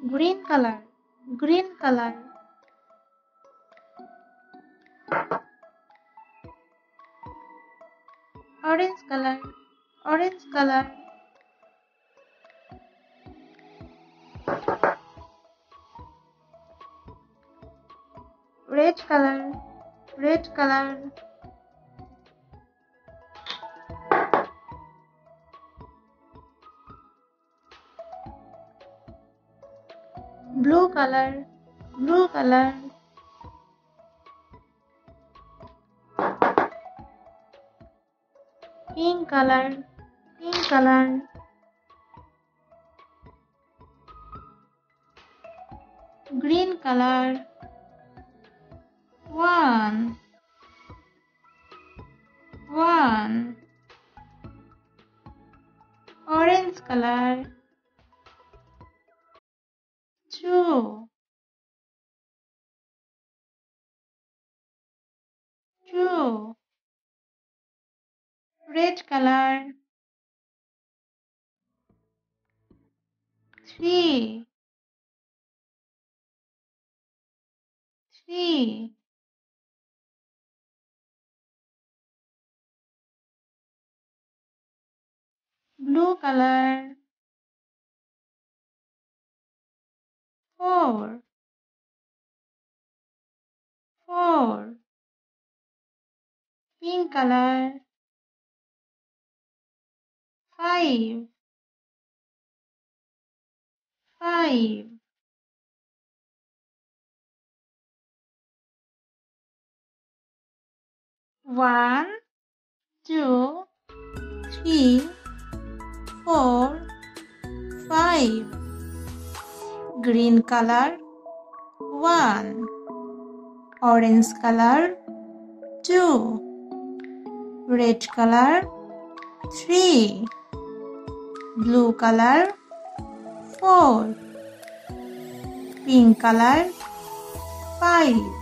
green color, green color. Orange color, orange color. Red color, red color. Blue color, blue color. Pink color, pink color. Green color. One. Orange color. Two. Red color. Three. Blue color. Four. Pink color. Five. One, two, three, four, five. Green color. One. Orange color. Two. Red color. Three. Blue color. Four. Pink color. Five.